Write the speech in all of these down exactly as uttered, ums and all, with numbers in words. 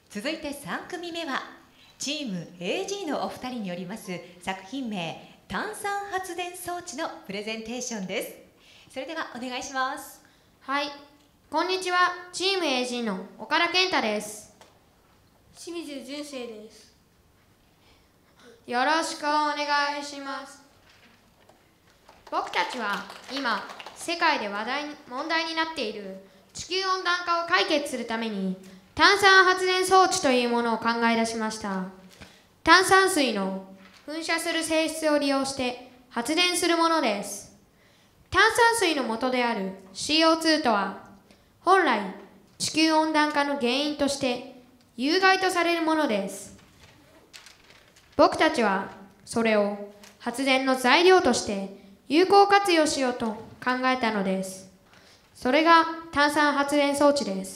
続いてさん組目はチーム エージー のお二人によります作品名炭酸発電装置のプレゼンテーションです。それではお願いします。 はい、こんにちは。チーム エージー の岡田健太です。 清水純正です。 よろしくお願いします。僕たちは今世界で話題問題になっている地球温暖化を解決するために炭酸発電装置というものを考え出しました。炭酸水の噴射する性質を利用して発電するものです。炭酸水の元である シーオーツー とは本来地球温暖化の原因として有害とされるものです。僕たちはそれを発電の材料として有効活用しようと考えたのです。それが炭酸発電装置です。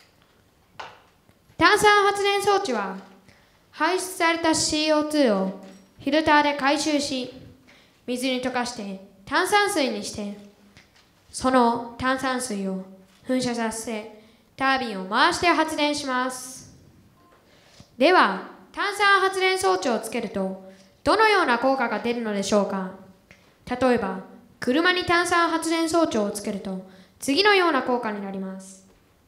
炭酸発電装置は排出された シーオーツー をフィルターで回収し、水に溶かして炭酸水にして、その炭酸水を噴射させタービンを回して発電します。では炭酸発電装置をつけるとどのような効果が出るのでしょうか。例えば車に炭酸発電装置をつけると次のような効果になります。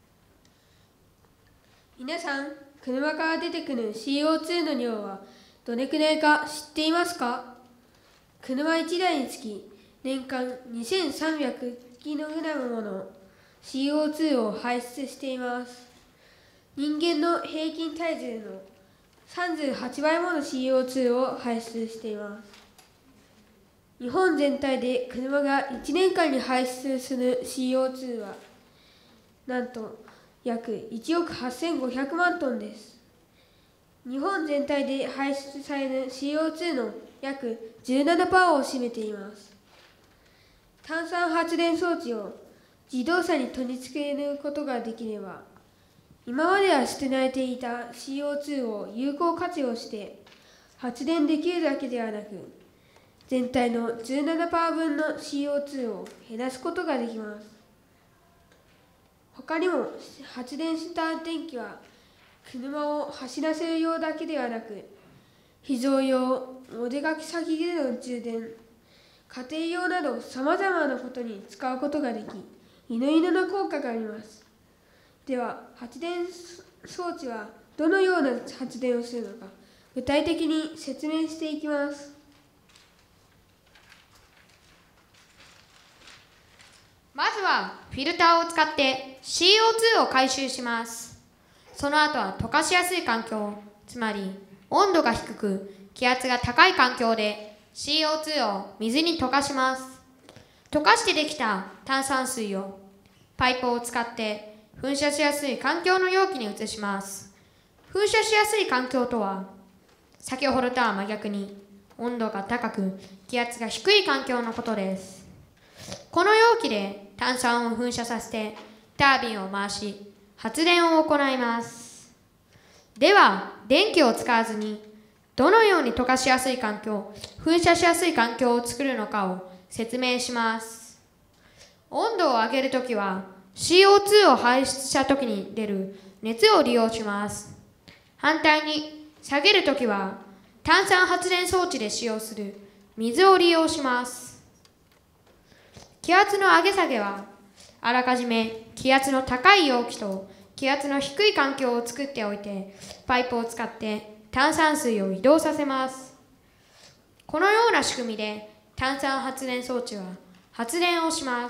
皆さん、車から出てくる シーオーツー の量はどれくらいか知っていますか？車いちだいにつき年間 にせんさんびゃくキログラム もの シーオーツー を排出しています。人間の平均体重のさんじゅうはちばいもの シーオーツー を排出しています。日本全体で車がいちねんかんに排出する シーオーツー はなんと約いちおくはっせんごひゃくまんトンです。日本全体で排出される シーオーツー の約 じゅうななパーセント を占めています。炭酸発電装置を自動車に取り付けることができれば、今までは捨てられていた シーオーツー を有効活用して発電できるだけではなく、全体の じゅうななパーセント 分の シーオーツー を減らすことができます。他にも発電した電気は車を走らせる用だけではなく、非常用、お出かけ先での充電、家庭用などさまざまなことに使うことができ、いろいろな効果があります。では、発電装置はどのような発電をするのか、具体的に説明していきます。 まずはフィルターを使って シーオーツー を回収します。その後は溶かしやすい環境、つまり温度が低く気圧が高い環境で シーオーツー を水に溶かします。溶かしてできた炭酸水をパイプを使って噴射しやすい環境の容器に移します。噴射しやすい環境とは先ほどとは真逆に温度が高く気圧が低い環境のことです。この容器で炭酸を噴射させてタービンを回し発電を行います。では電気を使わずにどのように溶かしやすい環境、噴射しやすい環境を作るのかを説明します。温度を上げるときは シーオーツー を排出したときに出る熱を利用します。反対に下げるときは炭酸発電装置で使用する水を利用します。気圧の上げ下げはあらかじめ気圧の高い容器と気圧の低い環境を作っておいてパイプを使って炭酸水を移動させます。このような仕組みで炭酸発電装置は発電をします。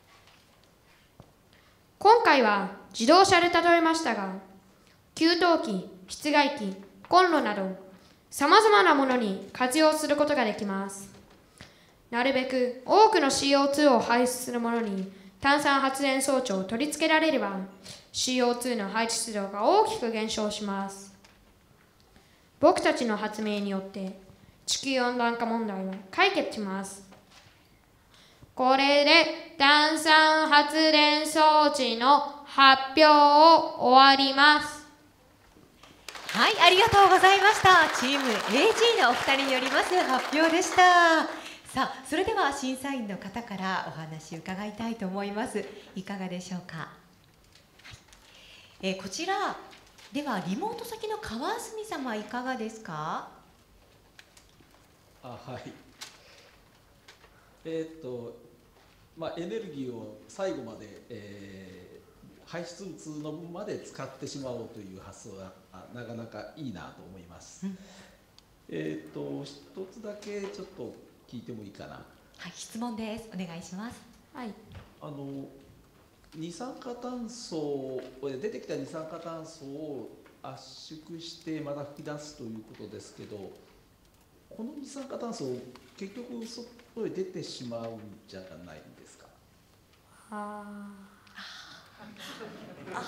今回は自動車で例えましたが、給湯器、室外機、コンロなどさまざまなものに活用することができます。なるべく多くの シーオーツー を排出するものに炭酸発電装置を取り付けられれば シーオーツー の排出量が大きく減少します。僕たちの発明によって地球温暖化問題は解決します。これで炭酸発電装置の発表を終わります。 はい、ありがとうございました。チーム エージー のお二人によります発表でした。さあ、それでは審査員の方からお話を伺いたいと思います。いかがでしょうか。はい、えー、こちらではリモート先の川澄様いかがですか？ あ、はい。えーっと、まあ、エネルギーを最後まで、えー、排出物の分まで使ってしまおうという発想はあなかなかいいなと思います。うん、えーっと一つだけちょっと聞いてもいいかな。 はい、質問です。お願いします。 はい。 あの二酸化炭素出てきた二酸化炭素を圧縮してまた吹き出すということですけど、この二酸化炭素結局外へ出てしまうんじゃないんですか？ ああ。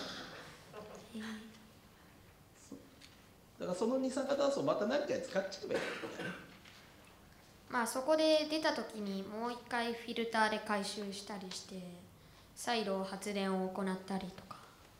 だからその二酸化炭素をまた何かに使っちゃえばいいんだよね。 まあそこで出た時にもう一回フィルターで回収したりして再度発電を行ったりとか。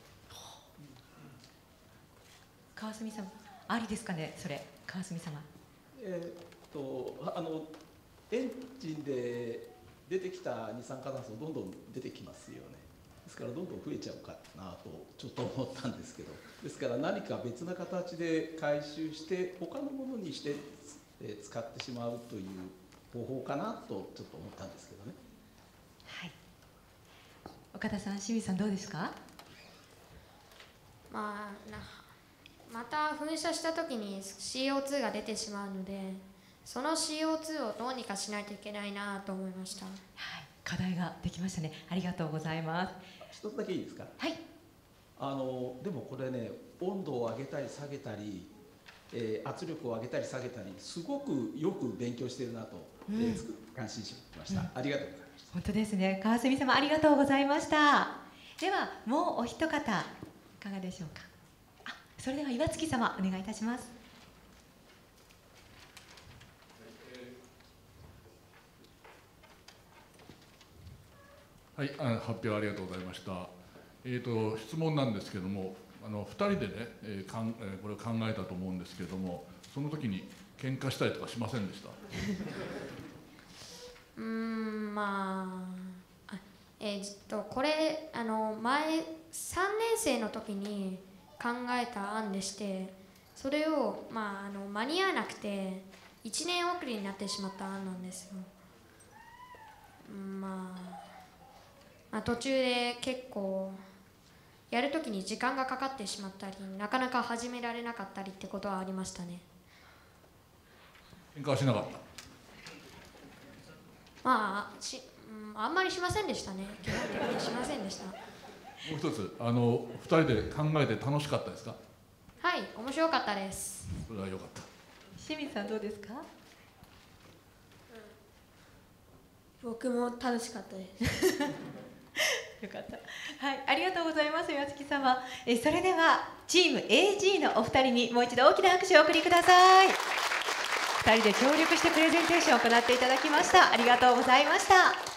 川澄様ありですかね、それ。川澄様。 えー、っとあのエンジンで出てきた二酸化炭素どんどん出てきますよね。ですからどんどん増えちゃうかなとちょっと思ったんですけど、ですから何か別な形で回収して他のものにして、えー、使ってしまうという方法かなとちょっと思ったんですけどね。 はい。岡田さん、清水さんどうですか？ まあなまた噴射した時に シーオーツー が出てしまうので、その シーオーツー をどうにかしないといけないなと思いました。はい、 課題ができましたね。ありがとうございます。 一つだけいいですか？ はい。あのでもこれね、温度を上げたり下げたり、えー、圧力を上げたり下げたりすごくよく勉強しているなと、うん、えー、感心しました、うん、ありがとうございました。 本当ですね。川澄様ありがとうございました。ではもうお一方いかがでしょうか？あ、それでは岩月様お願いいたします。 はい、あの発表ありがとうございました。えーと、質問なんですけども、あのふたりでね、えーかんえー、これを考えたと思うんですけれども、その時に喧嘩したりとかしませんでした？ うーん、まあ、あえー、っとこれあの前さんねん生の時に考えた案でして、それを、まあ、あの間に合わなくていちねん遅れになってしまった案なんですよ。まあまあ、途中で結構やるときに時間がかかってしまったり、なかなか始められなかったりってことはありましたね。 喧嘩はしなかった？ まあし、うん、あんまりしませんでしたね。基本的にしませんでした。もう一つ、あのふたりで考えて楽しかったですか？ はい、面白かったです。 それは良かった。 清水さんどうですか？ うん、僕も楽しかったですよかった。はい、ありがとうございます岩月様。えそれではチーム エージー のお二人にもう一度大きな拍手をお送りください。二人で協力してプレゼンテーションを行っていただきました。ありがとうございました。